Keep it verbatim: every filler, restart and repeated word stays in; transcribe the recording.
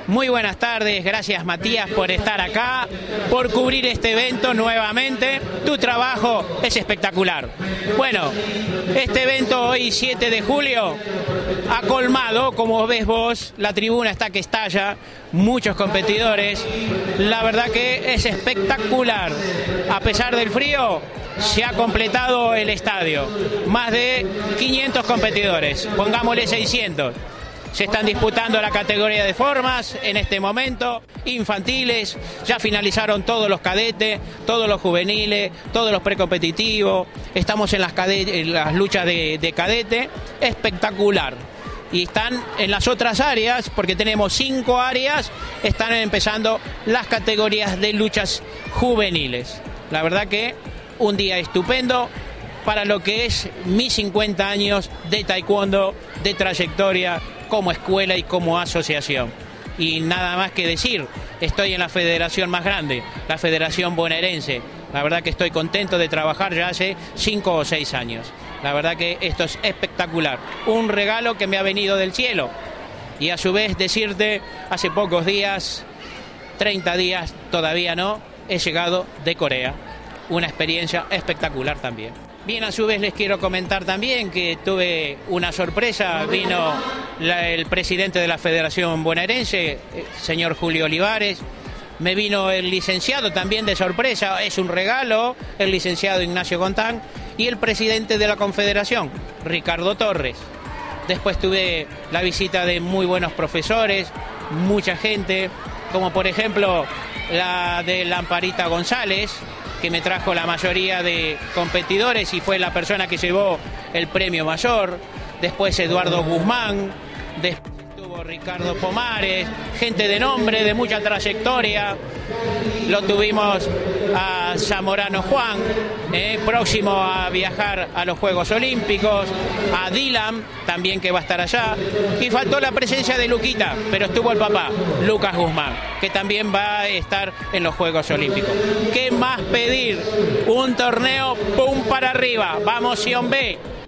Muy buenas tardes, gracias Matías por estar acá, por cubrir este evento nuevamente. Tu trabajo es espectacular. Bueno, este evento hoy siete de julio ha colmado, como ves vos, la tribuna está que estalla, muchos competidores. La verdad que es espectacular. A pesar del frío, se ha completado el estadio. Más de quinientos competidores, pongámosle seiscientos. Se están disputando la categoría de formas en este momento, infantiles, ya finalizaron todos los cadetes, todos los juveniles, todos los precompetitivos, estamos en las, en las luchas de, de cadete, espectacular. Y están en las otras áreas, porque tenemos cinco áreas, están empezando las categorías de luchas juveniles. La verdad que un día estupendo para lo que es mis cincuenta años de taekwondo, de trayectoria como escuela y como asociación. Y nada más que decir, estoy en la federación más grande, la Federación Bonaerense. La verdad que estoy contento de trabajar ya hace cinco o seis años. La verdad que esto es espectacular. Un regalo que me ha venido del cielo. Y a su vez decirte, hace pocos días, treinta días, todavía no, he llegado de Corea. Una experiencia espectacular también. Bien, a su vez les quiero comentar también que tuve una sorpresa. Vino la, el presidente de la Federación Bonaerense, el señor Julio Olivares. Me vino el licenciado también de sorpresa, es un regalo, el licenciado Ignacio Gontán. Y el presidente de la Confederación, Ricardo Torres. Después tuve la visita de muy buenos profesores, mucha gente, como por ejemplo la de Lamparita González, que me trajo la mayoría de competidores y fue la persona que llevó el premio mayor. Después Eduardo Guzmán, después estuvo Ricardo Pomares, gente de nombre, de mucha trayectoria. Lo tuvimos a Zamorano Juan, eh, próximo a viajar a los Juegos Olímpicos, a Dylan, también que va a estar allá. Y faltó la presencia de Luquita, pero estuvo el papá, Lucas Guzmán, que también va a estar en los Juegos Olímpicos. ¿Qué más pedir? Un torneo pum para arriba. Vamos, Sion B.